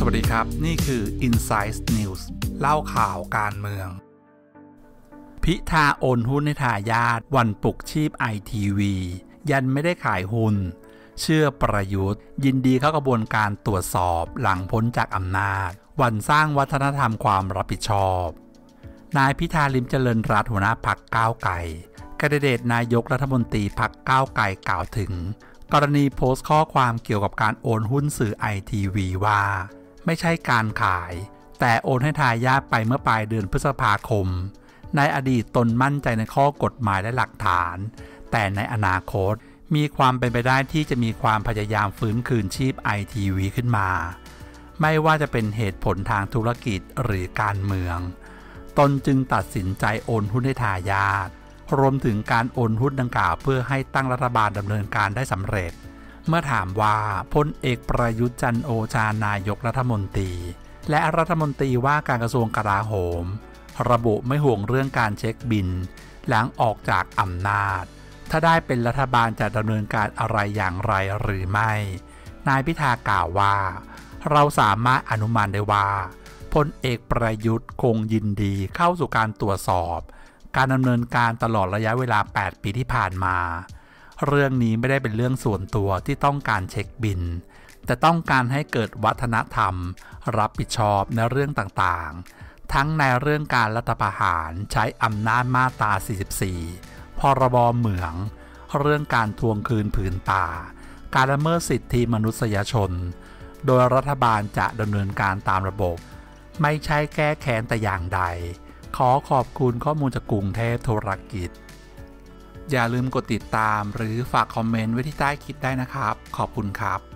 วัสดีครับนี่คือ Insight News เล่าข่าวการเมืองพิธาโอนหุ้นให้ทายาทวันปลุกชีพ ITV ยันไม่ได้ขายหุ้นเชื่อประยุทธ์ยินดีเข้ากระบวนการตรวจสอบหลังพ้นจากอำนาจวันสร้างวัฒนธรรมความรับผิดชอบนายพิธาลิ้มเจริญรัตน์หัวหน้าพรรคก้าวไกลแคนดิเดตนายกรัฐมนตรีพรรคก้าวไกลกล่าวถึงกรณีโพสต์ข้อความเกี่ยวกับการโอนหุ้นสื่อ ITV ว่าไม่ใช่การขายแต่โอนให้ทายาทไปเมื่อปลายเดือนพฤษภาคมในอดีตตนมั่นใจในข้อกฎหมายและหลักฐานแต่ในอนาคตมีความเป็นไปได้ที่จะมีความพยายามฟื้นคืนชีพ ITV ขึ้นมาไม่ว่าจะเป็นเหตุผลทางธุรกิจหรือการเมืองตนจึงตัดสินใจโอนหุ้นให้ทายาทรวมถึงการโอนหุ้นดังกล่าวเพื่อให้ตั้งรัฐบาลดำเนินการได้สำเร็จเมื่อถามว่าพลเอกประยุทธ์จันทร์โอชานายกรัฐมนตรีและรัฐมนตรีว่าการกระทรวงกลาโหมระบุไม่ห่วงเรื่องการเช็คบิลหลังออกจากอำนาจถ้าได้เป็นรัฐบาลจะดำเนินการอะไรอย่างไรหรือไม่นายพิธากล่าวว่าเราสามารถอนุมานได้ว่าพลเอกประยุทธ์คงยินดีเข้าสู่การตรวจสอบการดำเนินการตลอดระยะเวลา8ปีที่ผ่านมาเรื่องนี้ไม่ได้เป็นเรื่องส่วนตัวที่ต้องการเช็คบิลแต่ต้องการให้เกิดวัฒนธรรมรับผิดชอบในเรื่องต่างๆทั้งในเรื่องการรัฐประหารใช้อำนาจมาตรา 44 พรบเหมืองเรื่องการทวงคืนผืนป่าการละเมิดสิทธิมนุษยชนโดยรัฐบาลจะดำเนินการตามระบบไม่ใช่แก้แค้นแต่อย่างใดขอขอบคุณข้อมูลจากกรุงเทพธุรกิจอย่าลืมกดติดตามหรือฝากคอมเมนต์ไว้ที่ใต้คลิปได้นะครับขอบคุณครับ